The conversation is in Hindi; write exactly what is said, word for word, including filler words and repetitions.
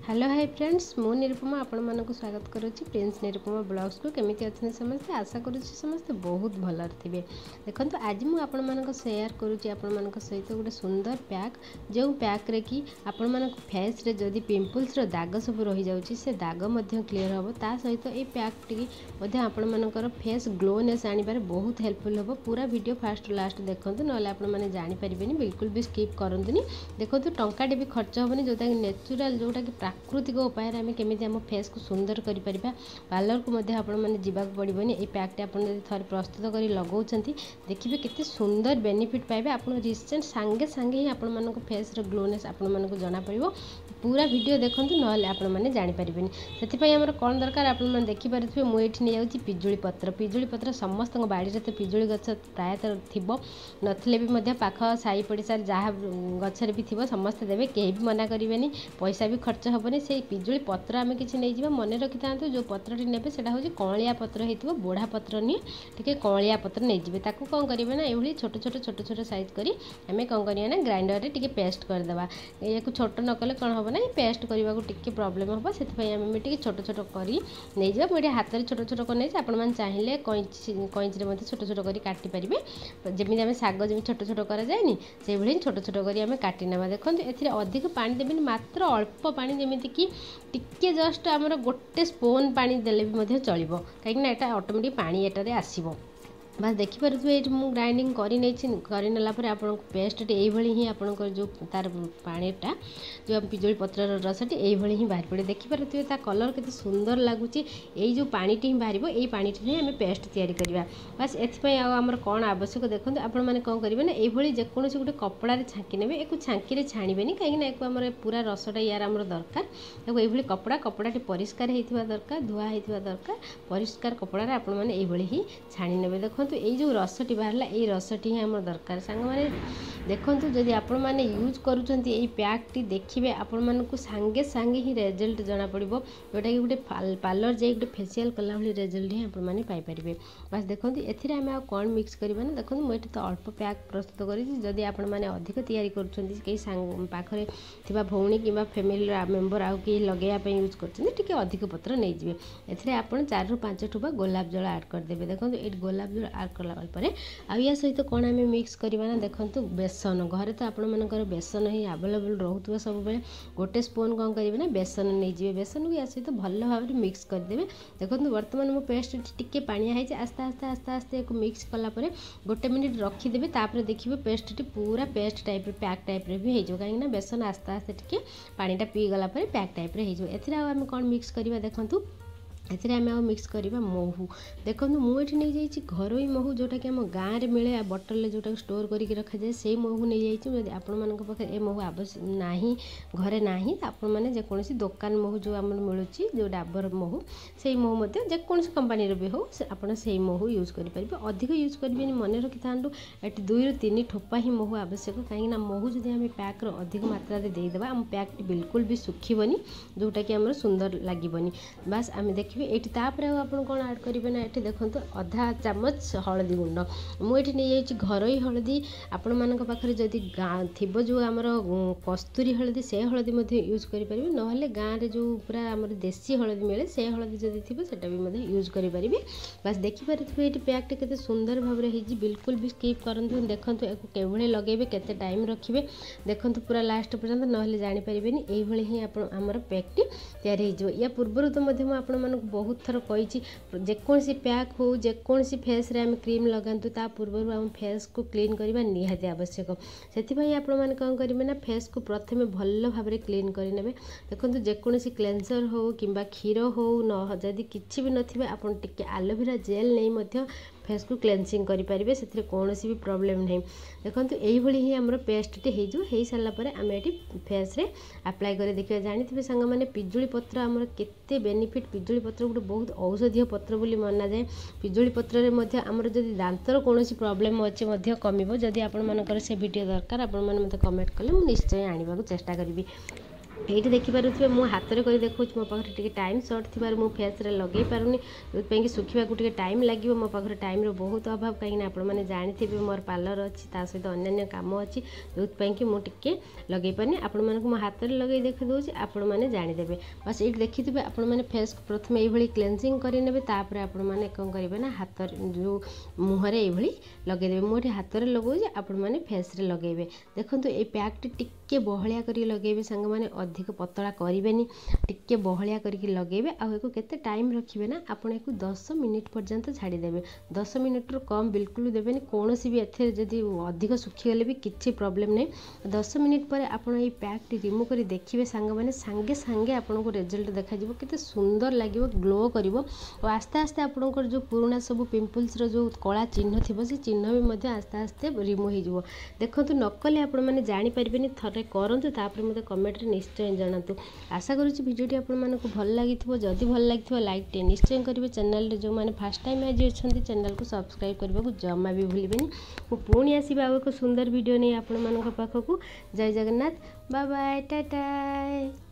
हेलो हाय फ्रेंड्स मु निरुपमा आपण मानक स्वागत करुच्ची प्रिंस निरुपमा ब्लॉग्स को केमिति अच्छे समस्ते आशा करुच्ची समस्ते बहुत भल थे। देखो आज मुझे आपण मानक शेयर करुच्ची आपण मानक सहित गोटे सुंदर पैक जो पैक रे कि आपण मानक फेस रे जदि पिंपल्स रो दाग सब रही जाउची से दाग मध्य क्लियर हम ता सहित ए पैक टी मध्य आपण मानकर फेस ग्लोनेस आनिबार बहुत हेल्पफुल हम। पूरा वीडियो फास्ट लास्ट देखंतु नले आपण माने जानि परिबेनी बिल्कुल भी स्किप करंतुनी। देखो टंकाटे भी खर्च होबनी जोटा कि नेचुरल जोटा कि प्राकृतिक उपाय आम केमी आम फेस को सुंदर कर पार्लर को आपको पड़ोनी। ये पैकटे आप थे प्रस्तुत कर लगाउछंती देखिए केते सुंदर बेनिफिट पाइबे आप रिसेंट सांगे सांगे ही आपण मानक फेस रो ग्लोनेस आपण मानक जाना पड़िबो। पूरा वीडियो देखंतु नले आपण माने जानि परिबेनी। सेति पई हमर कोन दरकार आपण माने देखि पारथिबे। मु एठी नै जाउची पिजुली पत्र। पिजुली पत्र समस्त बाड़ी रे तो पिजुली गछ प्रायतः थिबो नथिले भी मध्य पाख साई पड़िसा जहाँ गछरे भी थिबो समस्त देबे केही भी मना करिवेनी पैसा भी खर्च हेनी। से पिजुली पत्र आम कि नहीं मन रखी था जो पत्रटी ने हूँ कलिया पत्र हो बोढ़ा पत्र नहीं टे कलिया पत्र नहीं ताकू कौन करेंगे ना ये छोट छोट छोट छोट साइज करी आम कौन करना ग्राइंडर टे पेस्ट करदे। या छोट न कले कौन हम ना पेस्ट करने को टे प्रोब्लेम हम से आम टे छोट छोट कर मुझे हाथ में छोट छोट कर आपने चाहिए कईची कईची मत छोट छोट कर काटी पारे जमी आम शाग जमी छोट छोट कराए से भाई छोट छोट कर काटी ना। देखो ए अधिक पानी देवेनि मात्र अल्प पानी जमीती कि टिके जस्ट आमर गोटे स्पून पानी देले भी चलिबो कहीं एटा ऑटोमेटिक पानी एटारे आसीबो। बस देखिपे ये मुझे ग्राइंडिंग करनेला आपको पेस्ट यही ही आप जो तार पानीटा जो पिजुली पत्र रसटी यही ही बाहर पड़े देखिपे कलर के सुंदर लगुच यही जो पानीटी ही बाहर यही पानीटी ही आम पेस्ट तैयारी करवा। बस एथपाई आमर कौन आवश्यक देखो आपण मैंने कौन करेंगे ना ये जेकोसी गोटे कपड़ा छाँकी ने एक छाँकी छाणीबेनी कहीं आम पूरा रसटा यार आम दरकार ये कपड़ा कपड़ाटी परिष्कार होता दरकार धुआ होता दरकार परिष्कार कपड़ा आपने ही छाणी ने। देखो ये जो रसटी बाहर ये रसटी ही आम दरकार सांग मैंने देखो जदि आपण मैंने यूज करुँच पैकटी देखिए आपण मानक सांगे सांगे ही रेजल्ट जना पड़ो जोटा कि गोटे पार्लर जाए गोटे फेसियाल कला भाई रेजल्ट ही आपने पाइपर। बस देखो एथिरे आम कौन मिक्स करवा ना देखो मुझे तो अल्प पैक प्रस्तुत करी आपण मैंने अधिक तैयारी कहीं पाखे थी भौणी कि फैमिली मेम्बर आउ कि लगेवाई यूज कर अधिक पत्र नहीं जाए एथिरे आपण चार रु पांच ठुबा गोलाप जल आड करदे। देखो ये गोलाप जल आड कलापर आ या सहित कौन आम मिक्स करवा ना देखो बेसन घरे तो आपण मानकर बेसन ही आवेलेबल रोथुवा सब बेले गोटे स्पून कौन करेंगे ना बेसन नहीं जाए बेसन को या सहित भल भाव मिक्स करदे। देखो बर्तमान मो पेस्ट टिके पानिया है आस्ते आस्ते आस्ते आस्ते मिक्स कलापर गोटे मिनिट रखीदेवे तापर देखिए पेस्ट टी पूरा पेस्ट टाइप पैक टाइप भी हो कहीं बेसन आस्ते आस्ते टिके पानीटा पी गला पैक टाइप हो आम कौन मिक्स करवा। देखो एथिरे आम मिक्स करवा महू। देखो मुझे नहीं जाइए घरोई महू जोटा कि आम गाँव में मिले बटल जोटा स्टोर करके रखा जाए से महू नहीं जाइए आपण मान पाखे ए महू आवश्यक ना घरे ना आपण मैंने जेकोसी दुकान महू जो आम मिलूँ जो डाबर महू से महू जेकोसी कंपानी भी हो आपड़ से महू यूज करेंगे अधिक यूज करेंगे मन रखी था ये दुई रु तीन ठोपा ही महू आवश्यक कहीं महू जब आम पैक अधिक मात्रा देदेबा आम पैक बिल्कुल भी सुखीबनी जोटा कि आम सुंदर लगे। बस आम देखिए ये आप कौन आड करेंगे ना ये देखो अधा चामच हलदी गुंड मुझे नहीं जाइए घरोई हलदी आपण मान पाखे जदि गाँ थी जो आमर कस्तूरी हलदी से हलदी यूज करेंगे ना गाँव में जो पूरा आम देसी हलदी मिले से हलदी जदि थी से यूज करेंगे। बस देखिपारे ये पैकटे केते सुंदर भाव में बिल्कुल भी स्किप करंतु देखो केभले लगेबे केते टाइम रखिए देखो पूरा लास्ट पर्यंत ना जानीपारे यही ही आमर पैकटी तैयारी हो। या पूर्वर तो आपण मान बहुत थर कही जेकोसी पैक हो जेकोसी फेस रे आम क्रीम लगातु ता पूर्व आम फेस को क्लीन करवा निहाती आवश्यक से आपण मैंने कौन करेंगे ना फेस को प्रथम भल भाव में क्लीन करने। देखो जेकोसी क्लेंसर हो कि क्षीर हो न जदि किसी भी नथिबे आपण टिके एलोवेरा जेल नहीं फेस को क्लेंसिंग करेंगे से कौन भी प्रॉब्लम नहीं। देखो यही ही आम पेस्ट हो सारापर आम ये फेस रे अप्लाई कर देखिए जानी सांग मैंने पिजुली पत्र आमर केते बेनिफिट पिजुली पत्र गोटे बहुत औषधीय पत्र बोली मना जाए। पिजुली पत्र आमर जदि दांतर कौन प्रॉब्लम अच्छे कमिबो जदि आपण मानकर से वीडियो दरकार आपण मैंने मत कमेंट कले मुझे निश्चय आने को चेष्टा करी। ये देखिपे मु हाथ में कर देखा मो पाखे टाइम सर्ट थी मु फेस रे लगे पारूनी जो सुखा को टाइम लगे मो पाखे टाइम बहुत अभाव कहीं आप जानते मोर पार्लर अच्छी सहित अन्य काम अच्छी जो मुझे लगे पारे आपण मानक मो हाथ में लगे देखी दूसरी आपण मैंने जानीदे बस ये देखिथे आपण मैंने फेस को प्रथम ये क्लेंजिंग करेंगे तापर आपण मैंने कौन करेंगे ना हाथ जो मुहर ये लगेदेवे मुझे हाथ में लगे आपण मैंने फेस रे लगेबे देखो ये पैकटी टिके बहलिया करी लगेबे सांग माने अधिक पतला करेनि टिके बहलिया करके लगेबे आउ केते टाइम रखिए ना आपण एक दस मिनिट पर्यंत छाड़ीदेवे दस मिनिट रु कम बिल्कुल देवेनि कौन भी एथे जदि अधिक सुखीगले भी किसी प्रॉब्लम नहीं दस मिनिट पर आपण ये पैकटी रिमूव कर देखिए सांग माने सांगे सांगे आपको रिजल्ट देखा केते सुंदर लगे ग्लो करिवो और आस्ते आस्ते आपणकर जो पुराना सब पिंपल्स रो जो कला चिन्ह थी से चिन्ह भी आस्ते आस्ते रिमूव हो देखो नकले आपण मैंने जानीपारे थे करूँ तापर मत कमेंट निश्चय जनातु आशा करुँच भिडियोटी आपको भल लगी जदि भल लगी लाइक टे निश्चय करेंगे चैनल जो मैंने फास्ट टाइम आज अच्छा चैनल को सब्सक्राइब करने को जमा भी भूलें पुणी आसवा एक सुंदर वीडियो नहीं आपण पाखक जय जगन्नाथ बाय बाय टाटा।